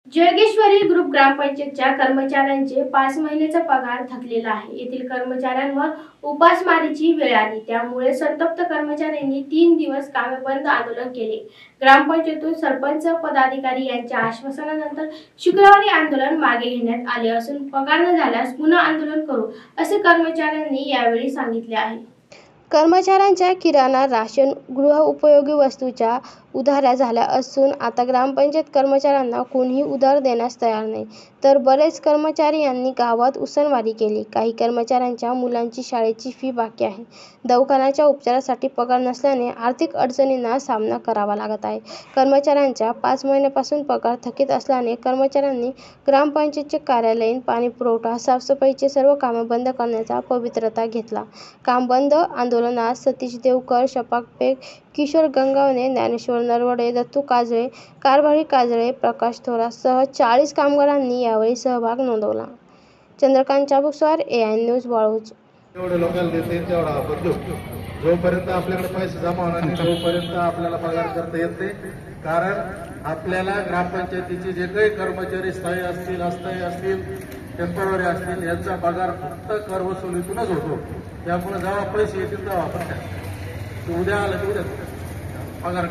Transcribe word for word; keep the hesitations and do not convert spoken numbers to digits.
जळगेश्वरी group ग्रामपंचायतच्या कर्मचाऱ्यांचे पाच महिन्याचा पगार थकलेला आहे। येथील कर्मचाऱ्यांवर उपासमारीची वेळ आली, त्यामुळे संतप्त कर्मचाऱ्यांनी तीन दिवस कामे बंद आंदोलन केले। ग्रामपंचायतून सरपंच पदाधिकारी यांच्या आश्वासनानंतर शुक्रवारी आंदोलन मागे घेण्यात आले असून पगार न झाल्यास पुन्हा आंदोलन करू असे कर्मचाऱ्यांनी यावेळी सांगितले आहे। कर्मचाऱ्यांच्या किराणा, राशन, गृह उपयोगी वस्तूच्या उधाऱ्या झाल्या असून आता ग्रामपंचायत कर्मचाऱ्यांना कोणीही उधार देण्यास तयार नाही, तर बरेच कर्मचारी यांनी गावात उसणवारी केली। काही कर्मचाऱ्यांच्या मुलांची शाळेची फी बाकी आहे। दवाखान्याच्या उपचारासाठी पगार नसल्याने आर्थिक अडचणींना सामना करावा लागत आहे। कर्मचाऱ्यांच्या पाच महिन्यापासून पगार थकीत असल्याने कर्मचाऱ्यांनी ग्रामपंचायतचे कार्यालयीन, पाणीपुरवठा, साफसफाईचे सर्व कामे बंद करण्याचा पवित्रता घेतला। काम बंद आंदोलनात सतीश देवकर, शपाक बेग, किशोर गंगावणे, ज्ञानेश्वर नरवडे, दत्तू काजळे, कारभारी काजळे, प्रकाश थोरात सह चाळीस कामगारांनी यावेळी सहभाग नोंदवला। Chandrakant Chabukswar, A I news, Waluj. जेवढे लोकांना देते तेवढा आपण देऊ। जोपर्यंत आपल्याकडे पैसे जमा होणार नाही तोपर्यंत आपल्याला पगार करता येत नाही, कारण आपल्याला ग्रामपंचायतीचे जे काही कर्मचारी स्थायी असतील, अस्थायी असतील, टेम्पररी असतील, यांचा पगार फक्त कर वसुलीतूनच होतो। त्यामुळे जेव्हा पैसे येतील तेव्हा आपण उद्या आलं की उद्या पगार